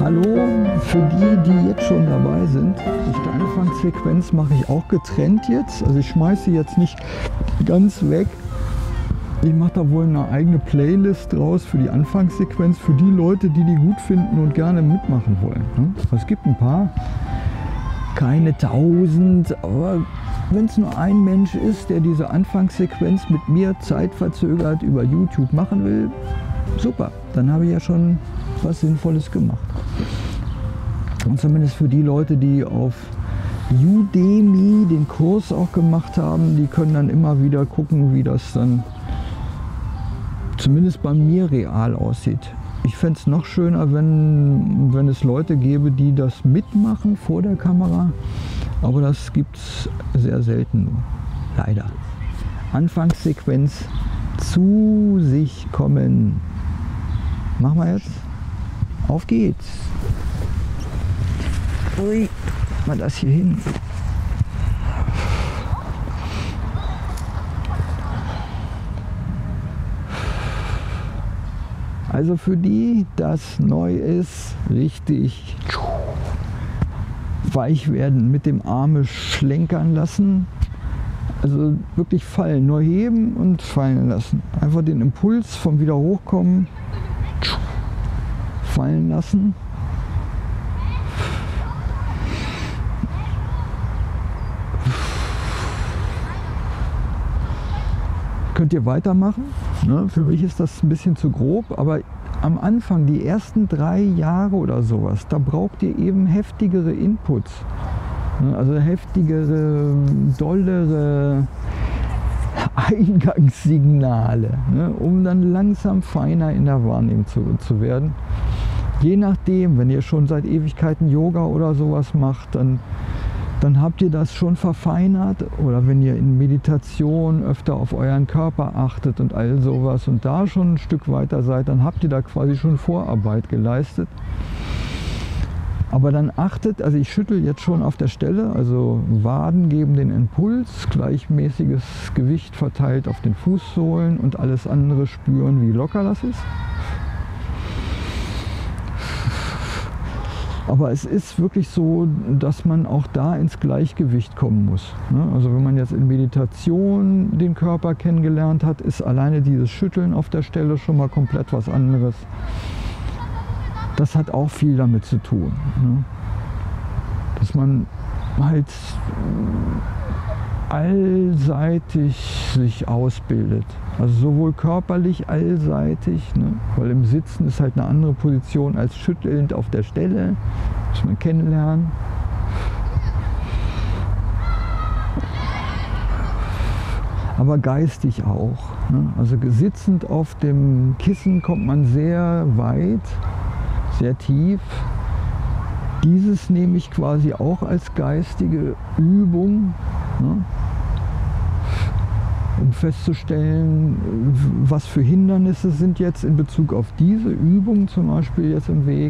Hallo, für die, die jetzt schon dabei sind. Die Anfangssequenz mache ich auch getrennt jetzt. Also ich schmeiße sie jetzt nicht ganz weg. Ich mache da wohl eine eigene Playlist draus für die Anfangssequenz, für die Leute, die die gut finden und gerne mitmachen wollen. Es gibt ein paar, keine 1000, aber wenn es nur ein Mensch ist, der diese Anfangssequenz mit mir zeitverzögert über YouTube machen will, super, dann habe ich ja schon was Sinnvolles gemacht. Und zumindest für die Leute, die auf Udemy den Kurs auch gemacht haben, die können dann immer wieder gucken, wie das dann zumindest bei mir real aussieht. Ich fände es noch schöner, wenn es Leute gäbe, die das mitmachen vor der Kamera, aber das gibt es sehr selten nur, leider. Anfangssequenz zu sich kommen. Machen wir jetzt. Auf geht's. Ui, mal das hier hin. Also für die, das neu ist, richtig weich werden, mit dem Arme schlenkern lassen. Also wirklich fallen, nur heben und fallen lassen. Einfach den Impuls vom wieder hochkommen fallen lassen. Könnt ihr weitermachen. Ne? Für mich ist das ein bisschen zu grob, aber am Anfang, die ersten 3 Jahre oder sowas, da braucht ihr eben heftigere Inputs. Ne? Also heftigere, dollere Eingangssignale, ne? Um dann langsam feiner in der Wahrnehmung zu werden. Je nachdem, wenn ihr schon seit Ewigkeiten Yoga oder sowas macht, dann habt ihr das schon verfeinert. Oder wenn ihr in Meditation öfter auf euren Körper achtet und all sowas und da schon ein Stück weiter seid, dann habt ihr da quasi schon Vorarbeit geleistet. Aber dann achtet, also ich schüttel jetzt schon auf der Stelle, also Waden geben den Impuls, gleichmäßiges Gewicht verteilt auf den Fußsohlen und alles andere spüren, wie locker das ist. Aber es ist wirklich so, dass man auch da ins Gleichgewicht kommen muss. Also wenn man jetzt in Meditation den Körper kennengelernt hat, ist alleine dieses Schütteln auf der Stelle schon mal komplett was anderes. Das hat auch viel damit zu tun. Dass man halt allseitig sich ausbildet. Also sowohl körperlich allseitig, ne? Weil im Sitzen ist halt eine andere Position als schüttelnd auf der Stelle. Muss man kennenlernen. Aber geistig auch. Ne? Also sitzend auf dem Kissen kommt man sehr weit, sehr tief. Dieses nehme ich quasi auch als geistige Übung, ne? Um festzustellen, was für Hindernisse sind jetzt in Bezug auf diese Übung zum Beispiel jetzt im Weg.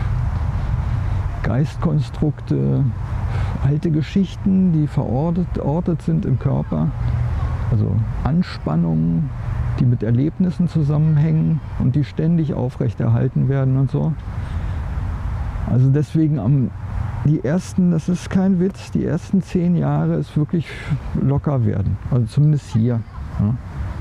Geistkonstrukte, alte Geschichten, die verortet sind im Körper. Also Anspannungen, die mit Erlebnissen zusammenhängen und die ständig aufrechterhalten werden und so. Also deswegen die ersten, das ist kein Witz, die ersten 10 Jahre ist wirklich locker werden. Also zumindest hier. Ja.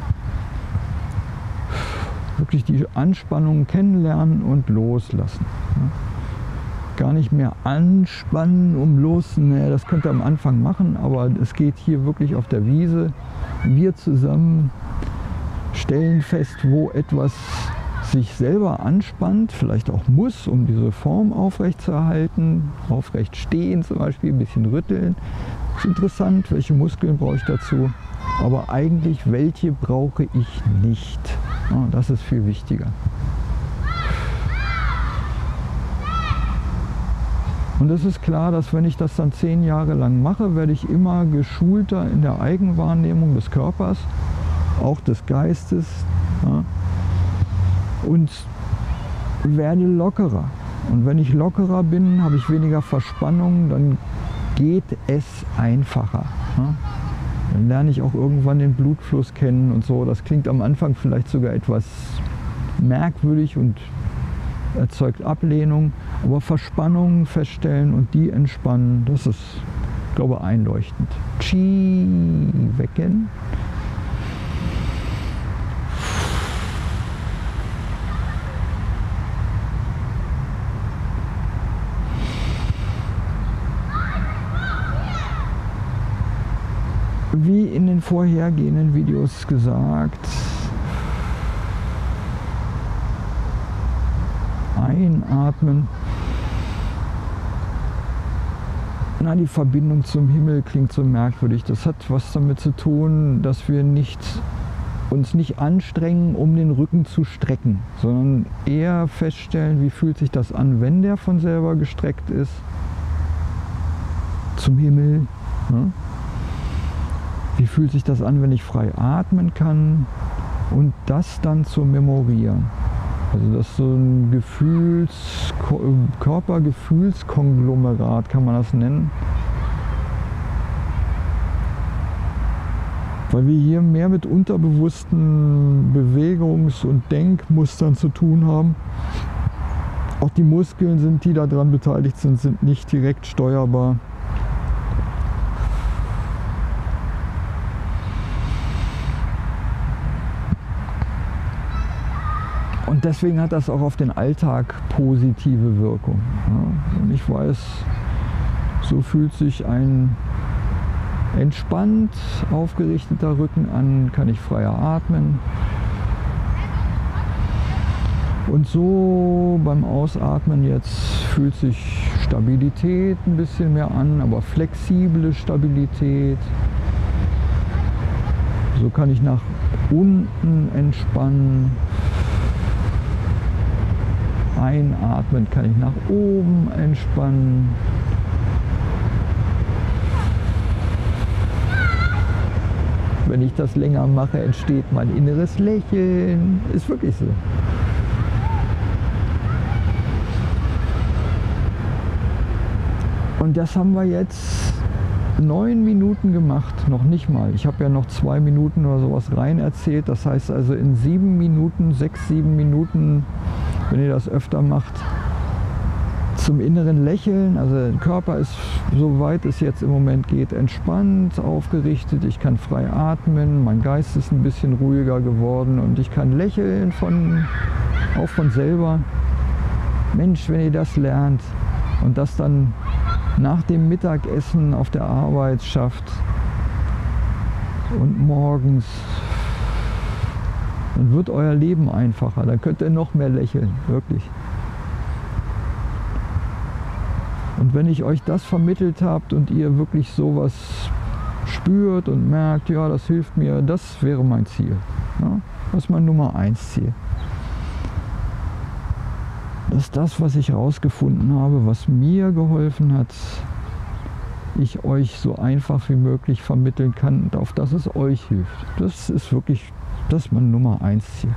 Wirklich die Anspannung kennenlernen und loslassen. Ja. Gar nicht mehr anspannen, um naja, das könnt ihr am Anfang machen, aber es geht hier wirklich auf der Wiese. Wir zusammen stellen fest, wo etwas sich selber anspannt, vielleicht auch muss, um diese Form aufrecht zu erhalten. Aufrecht stehen zum Beispiel, ein bisschen rütteln. Das ist interessant, welche Muskeln brauche ich dazu. Aber eigentlich, welche brauche ich nicht. Ja, das ist viel wichtiger. Und es ist klar, dass wenn ich das dann 10 Jahre lang mache, werde ich immer geschulter in der Eigenwahrnehmung des Körpers, auch des Geistes. Ja, und werde lockerer. Und wenn ich lockerer bin, habe ich weniger Verspannung, dann geht es einfacher. Ja? Dann lerne ich auch irgendwann den Blutfluss kennen und so. Das klingt am Anfang vielleicht sogar etwas merkwürdig und erzeugt Ablehnung. Aber Verspannungen feststellen und die entspannen, das ist, glaube ich, einleuchtend. Chi wecken. Wie in den vorhergehenden Videos gesagt, einatmen. Na, die Verbindung zum Himmel klingt so merkwürdig. Das hat was damit zu tun, dass wir uns nicht anstrengen, um den Rücken zu strecken, sondern eher feststellen, wie fühlt sich das an, wenn der von selber gestreckt ist. Zum Himmel. Ne? Wie fühlt sich das an, wenn ich frei atmen kann? Und das dann zu memorieren. Also das ist so ein Körpergefühlskonglomerat, kann man das nennen. Weil wir hier mehr mit unterbewussten Bewegungs- und Denkmustern zu tun haben. Auch die Muskeln, die daran beteiligt sind, sind nicht direkt steuerbar. Und deswegen hat das auch auf den Alltag positive Wirkung. Ja, und ich weiß, so fühlt sich ein entspannt aufgerichteter Rücken an, kann ich freier atmen. Und so beim Ausatmen jetzt fühlt sich Stabilität ein bisschen mehr an, aber flexible Stabilität. So kann ich nach unten entspannen. Einatmen kann ich nach oben entspannen. Wenn ich das länger mache, entsteht mein inneres Lächeln. Ist wirklich so. Und das haben wir jetzt 9 Minuten gemacht, noch nicht mal. Ich habe ja noch 2 Minuten oder sowas rein erzählt. Das heißt also in 7 Minuten, 6, 7 Minuten, wenn ihr das öfter macht, zum inneren Lächeln. Also der Körper ist, soweit es jetzt im Moment geht, entspannt, aufgerichtet. Ich kann frei atmen, mein Geist ist ein bisschen ruhiger geworden und ich kann lächeln auch von selber. Mensch, wenn ihr das lernt und das dann nach dem Mittagessen auf der Arbeit schafft und morgens, dann wird euer Leben einfacher. Dann könnt ihr noch mehr lächeln, wirklich. Und wenn ich euch das vermittelt habt und ihr wirklich sowas spürt und merkt, ja, das hilft mir, das wäre mein Ziel. Ja, das ist mein Nummer 1 Ziel. Das ist das, was ich herausgefunden habe, was mir geholfen hat, ich euch so einfach wie möglich vermitteln kann und auf das es euch hilft. Das ist wirklich, das ist mein Nummer 1 Ziel.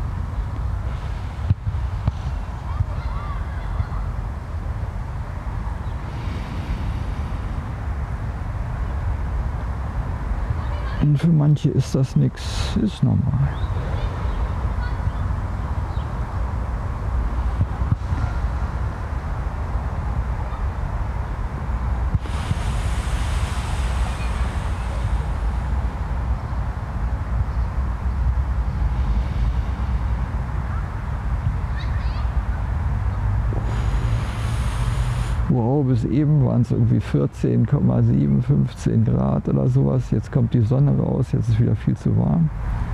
Und für manche ist das nichts, ist normal. Wow, bis eben waren es irgendwie 14,7, 15 Grad oder sowas. Jetzt kommt die Sonne raus, jetzt ist wieder viel zu warm.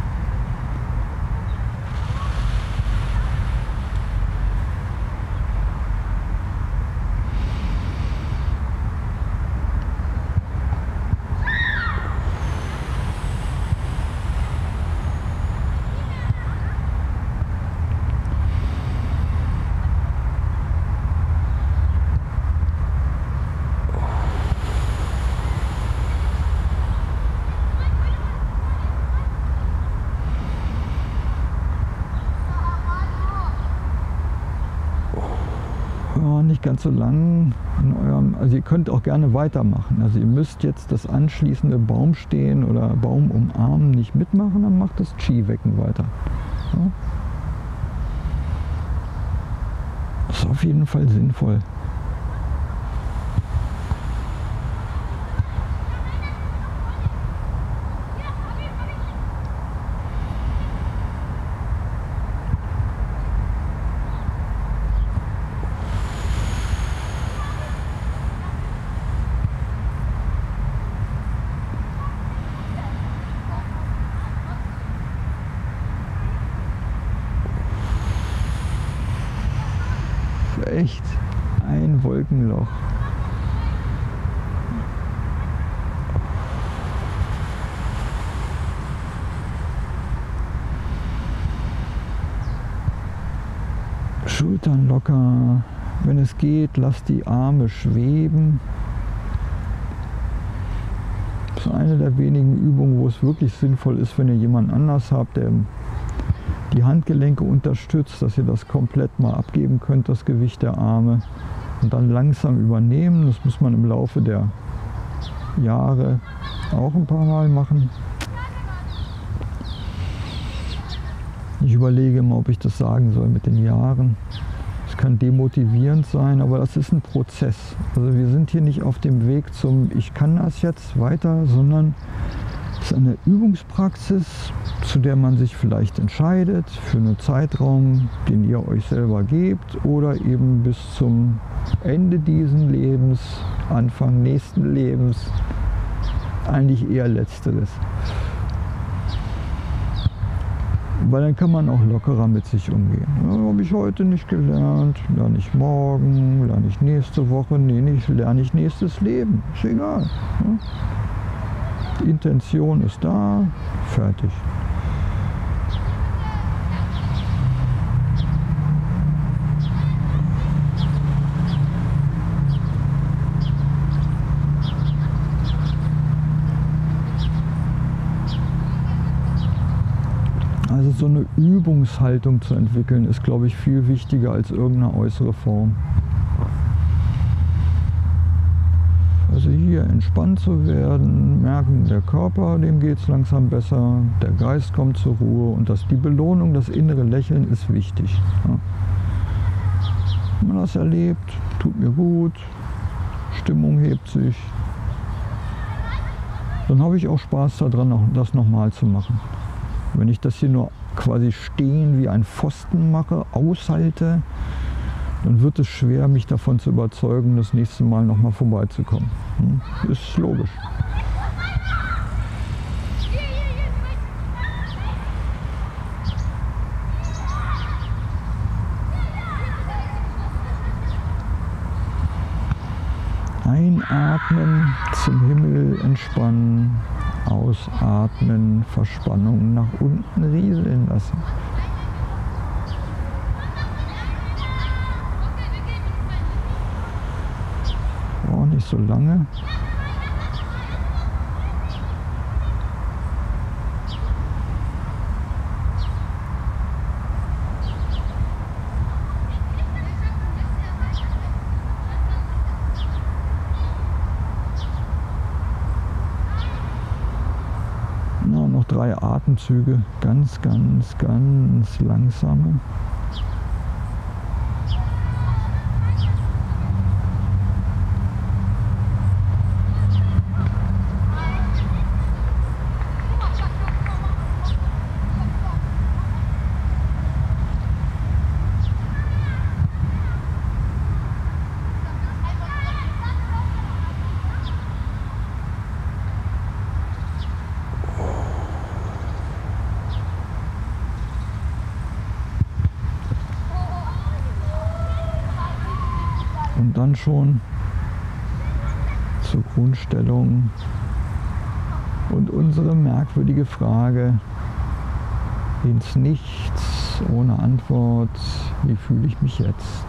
Nicht ganz so lang in eurem, also ihr könnt auch gerne weitermachen. Also ihr müsst jetzt das anschließende Baumstehen oder Baum umarmen nicht mitmachen, dann macht das Chi-Wecken weiter. Ja. Das ist auf jeden Fall sinnvoll. Echt ein Wolkenloch. Schultern locker. Wenn es geht, lass die Arme schweben. Das ist eine der wenigen Übungen, wo es wirklich sinnvoll ist, wenn ihr jemanden anders habt, der die Handgelenke unterstützt, dass ihr das komplett mal abgeben könnt, das Gewicht der Arme, und dann langsam übernehmen. Das muss man im Laufe der Jahre auch ein paar Mal machen. Ich überlege immer, ob ich das sagen soll mit den Jahren. Es kann demotivierend sein, aber das ist ein Prozess. Also wir sind hier nicht auf dem Weg zum Ich kann das jetzt weiter, sondern es ist eine Übungspraxis, zu der man sich vielleicht entscheidet für einen Zeitraum, den ihr euch selber gebt, oder eben bis zum Ende dieses Lebens, Anfang nächsten Lebens, eigentlich eher Letzteres. Weil dann kann man auch lockerer mit sich umgehen. Ja, habe ich heute nicht gelernt, lerne ich morgen, lerne ich nächste Woche, nee, nicht, lerne ich nächstes Leben, ist egal. Ja? Die Intention ist da, fertig. Also so eine Übungshaltung zu entwickeln, ist, glaube ich, viel wichtiger als irgendeine äußere Form. Also hier entspannt zu werden, merken, der Körper, dem geht es langsam besser, der Geist kommt zur Ruhe, und die Belohnung, das innere Lächeln ist wichtig. Ja. Wenn man das erlebt, tut mir gut, Stimmung hebt sich, dann habe ich auch Spaß daran, das nochmal zu machen. Wenn ich das hier nur quasi stehen wie ein Pfosten mache, aushalte, dann wird es schwer, mich davon zu überzeugen, das nächste Mal nochmal vorbeizukommen. Ist logisch. Einatmen, zum Himmel entspannen, ausatmen, Verspannung nach unten rieseln lassen. Auch nicht so lange. Noch 3 Atemzüge, ganz, ganz, ganz langsame. Und dann schon zur Grundstellung und unsere merkwürdige Frage ins Nichts, ohne Antwort: Wie fühle ich mich jetzt?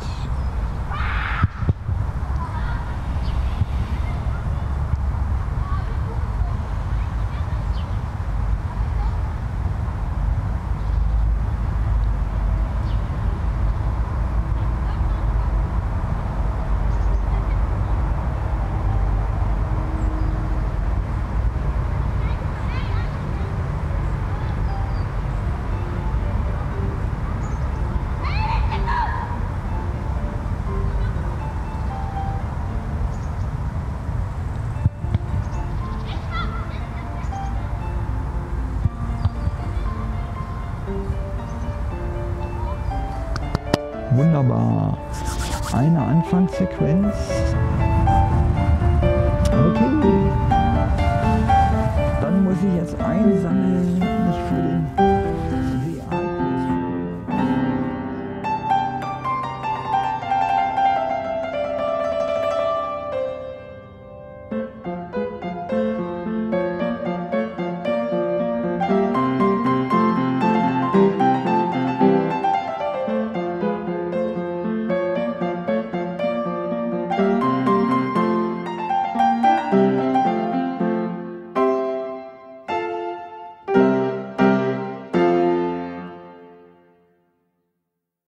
Wunderbar. Eine Anfangssequenz. Okay. Dann muss ich jetzt einsammeln, nicht für den